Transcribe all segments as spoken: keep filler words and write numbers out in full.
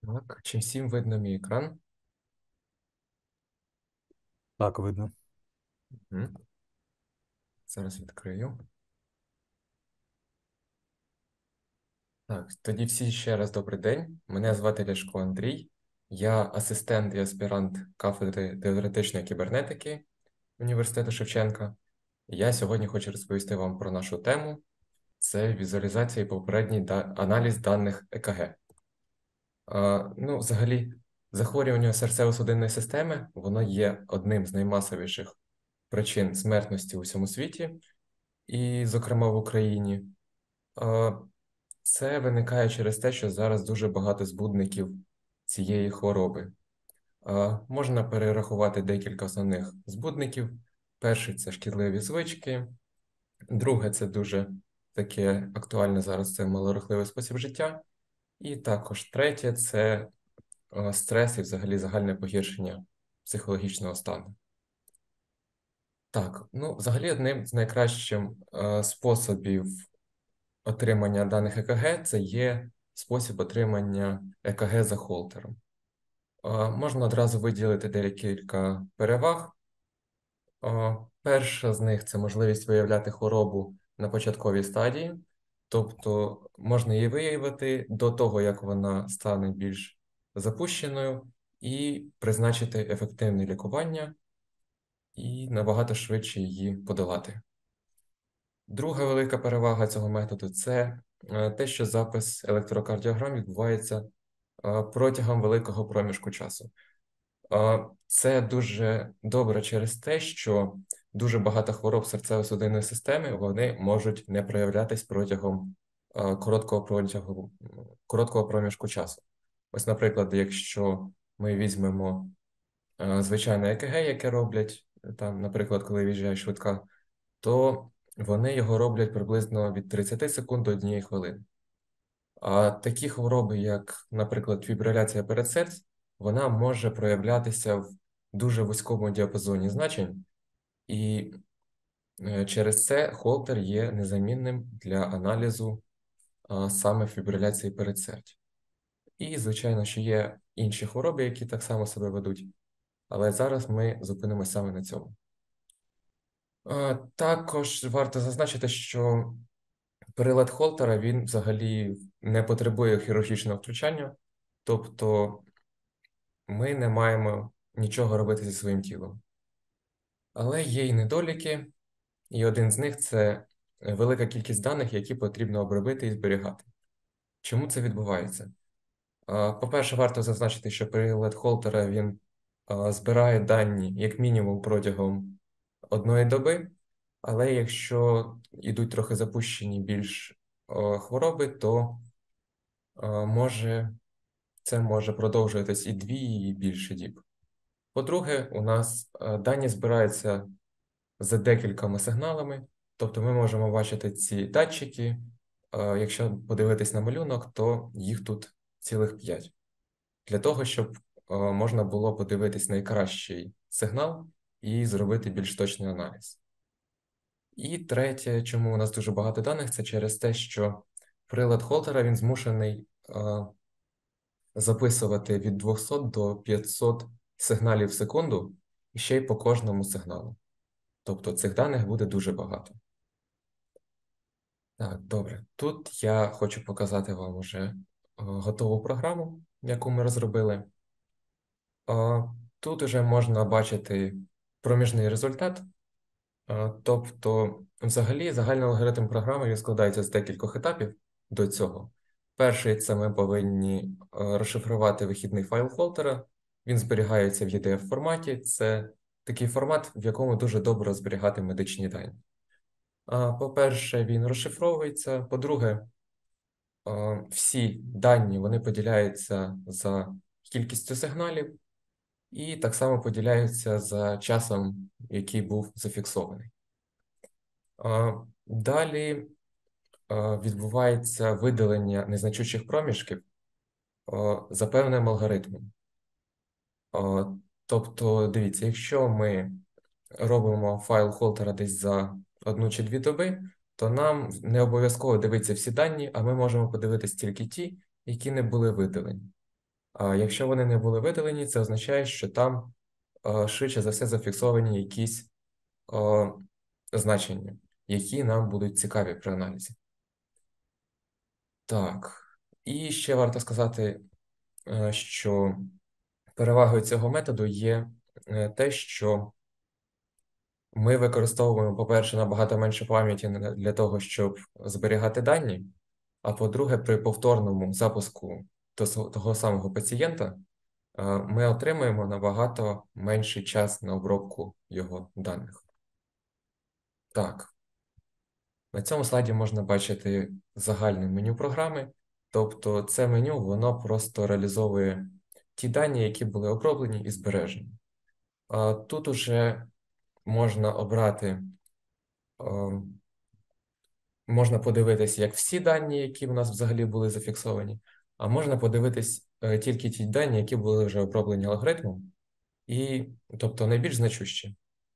Так, чи всім видно мій екран? Так, видно. Мгм. Зараз відкрию. Так, тоді всі ще раз добрий день. Мене звати Ляшко Андрій. Я асистент і аспірант кафедри теоретичної кібернетики університету Шевченка. Я сьогодні хочу розповісти вам про нашу тему. Це візуалізація і попередній да- аналіз даних ЕКГ. А, ну, взагалі, захворювання серцево-судинної системи, воно є одним з наймасовіших причин смертності у всьому світі, і, зокрема, в Україні. А, Це виникає через те, що зараз дуже багато збудників цієї хвороби. А, Можна перерахувати декілька основних збудників. Перший це шкідливі звички, друге це дуже таке актуальне зараз це малорухливий спосіб життя. І також третє це а, стрес і взагалі загальне погіршення психологічного стану. Так, ну, взагалі одним з найкращих е, способів отримання даних ЕКГ це є спосіб отримання ЕКГ за холтером. А, Можна одразу виділити декілька переваг. А, Перша з них це можливість виявляти хворобу на початковій стадії, тобто можна її виявити до того, як вона стане більш запущеною, і призначити ефективне лікування і набагато швидше її подолати. Друга велика перевага цього методу це е, те, що запис електрокардіограм відбувається е, протягом великого проміжку часу. Е, Це дуже добре через те, що дуже багато хвороб серцево-судинної системи вони можуть не проявлятись протягом е, короткого протягу, короткого проміжку часу. Ось, наприклад, якщо ми візьмемо е, звичайне ЕКГ, яке роблять, там, наприклад, коли в'їжджає швидка, то вони його роблять приблизно від тридцяти секунд до однієї хвилини. А такі хвороби, як, наприклад, фібриляція передсердь, вона може проявлятися в дуже вузькому діапазоні значень, і е, через це холтер є незамінним для аналізу а, саме фібриляції передсердь. І, звичайно, що є інші хвороби, які так само себе ведуть, але зараз ми зупинимося саме на цьому. А, Також варто зазначити, що прилад Холтера, він взагалі не потребує хірургічного втручання, тобто ми не маємо нічого робити зі своїм тілом. Але є і недоліки, і один з них це велика кількість даних, які потрібно обробити і зберігати. Чому це відбувається? А, По-перше, варто зазначити, що прилад Холтера, він а, збирає дані як мінімум протягом одної доби, але якщо йдуть трохи запущені більш а, хвороби, то а, може, це може продовжуватись і дві, і більше діб. По-друге, у нас а, дані збираються за декількома сигналами, тобто ми можемо бачити ці датчики. А, Якщо подивитись на малюнок, то їх тут цілих п'ять. Для того, щоб а, можна було подивитись найкращий сигнал і зробити більш точний аналіз. І третє, чому у нас дуже багато даних, це через те, що прилад Холтера, він змушений а, записувати від двохсот до п'ятсот сигналів в секунду, і ще й по кожному сигналу. Тобто цих даних буде дуже багато. Так, добре. Тут я хочу показати вам уже е, готову програму, яку ми розробили. Е, Тут уже можна бачити проміжний результат. Е, Тобто, взагалі, загальний алгоритм програми він складається з декількох етапів до цього. Перший – це ми повинні е, розшифрувати вихідний файл холтера. Він зберігається в і ді еф форматі. Це такий формат, в якому дуже добре зберігати медичні дані. А, По-перше, він розшифровується. По-друге, а, всі дані вони поділяються за кількістю сигналів і так само поділяються за часом, який був зафіксований. А, Далі а, відбувається видалення незначущих проміжків а, за певним алгоритмом. А, Тобто, дивіться, якщо ми робимо файл холтера десь за одну чи дві доби, то нам не обов'язково дивитися всі дані, а ми можемо подивитися тільки ті, які не були видалені. А якщо вони не були видалені, це означає, що там е, швидше за все зафіксовані якісь е, значення, які нам будуть цікаві при аналізі. Так, і ще варто сказати, е, що перевагою цього методу є е, те, що ми використовуємо, по-перше, набагато менше пам'яті на- для того, щоб зберігати дані, а по-друге, при повторному запуску тос- того самого пацієнта е, ми отримуємо набагато менший час на обробку його даних. Так, на цьому слайді можна бачити загальне меню програми. Тобто це меню, воно просто реалізовує ті дані, які були оброблені і збережені. А тут уже можна обрати, е, можна подивитись, як всі дані, які в нас взагалі були зафіксовані, а можна подивитись е, тільки ті дані, які були вже оброблені алгоритмом, і, тобто найбільш значущі.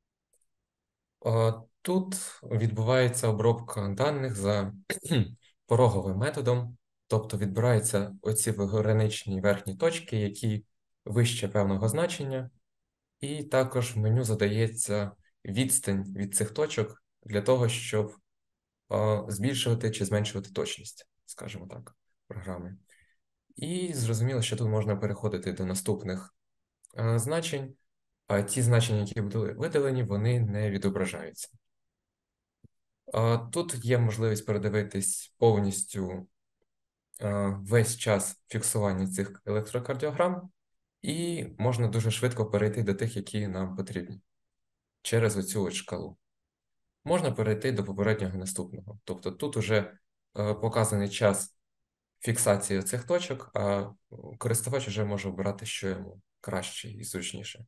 Е, Тут відбувається обробка даних за пороговим методом, тобто відбираються оці граничні верхні точки, які вище певного значення, і також в меню задається відстань від цих точок для того, щоб е, збільшувати чи зменшувати точність, скажімо так, програми. І зрозуміло, що тут можна переходити до наступних е, значень, а ті значення, які були видалені, вони не відображаються. Е, Тут є можливість передивитись повністю е, весь час фіксування цих електрокардіограм, і можна дуже швидко перейти до тих, які нам потрібні, через оцю от шкалу. Можна перейти до попереднього наступного. Тобто тут уже е, показаний час фіксації цих точок, а користувач вже може обирати, що йому краще і зручніше.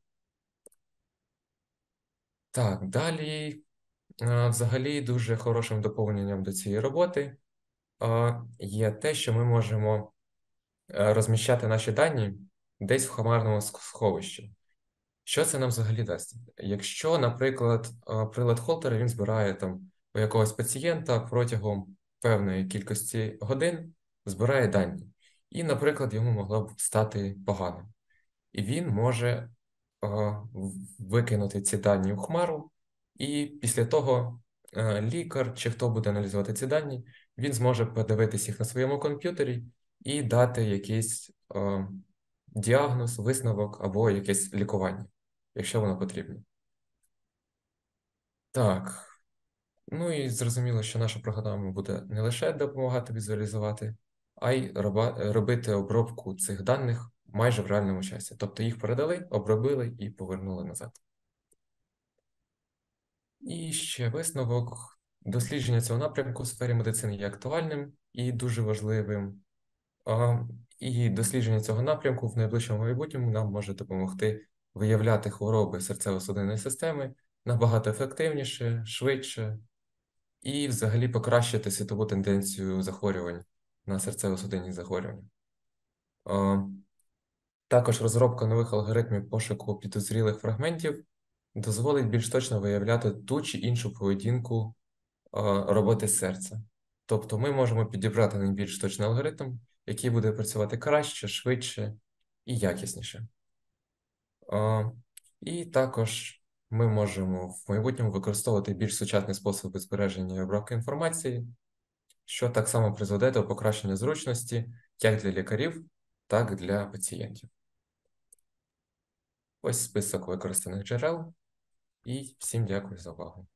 Так, далі, е, взагалі, дуже хорошим доповненням до цієї роботи е, є те, що ми можемо е, розміщати наші дані десь в хмарному сх- сховищі. Що це нам взагалі дасть? Якщо, наприклад, е, прилад Холтера він збирає там у якогось пацієнта протягом певної кількості годин, збирає дані, і, наприклад, йому могло б стати погано. І він може е, в- викинути ці дані у хмару, і після того е, лікар чи хто буде аналізувати ці дані, він зможе подивитись їх на своєму комп'ютері і дати якийсь е, діагноз, висновок або якесь лікування, якщо воно потрібно. Так, ну і зрозуміло, що наша програма буде не лише допомагати візуалізувати, а й роба- робити обробку цих даних майже в реальному часі. Тобто їх передали, обробили і повернули назад. І ще висновок. Дослідження цього напрямку в сфері медицини є актуальним і дуже важливим. А, І дослідження цього напрямку в найближчому майбутньому нам може допомогти виявляти хвороби серцево-судинної системи набагато ефективніше, швидше і взагалі покращити світову тенденцію захворювань на серцево-судинні захворювання. А, Також розробка нових алгоритмів пошуку підозрілих фрагментів дозволить більш точно виявляти ту чи іншу поведінку а, роботи серця. Тобто ми можемо підібрати найбільш точний алгоритм, який буде працювати краще, швидше і якісніше. А, І також ми можемо в майбутньому використовувати більш сучасні способи збереження і обробки інформації, що так само призведе до покращення зручності як для лікарів, так і для пацієнтів. Ось список використаних джерел, і всім дякую за увагу.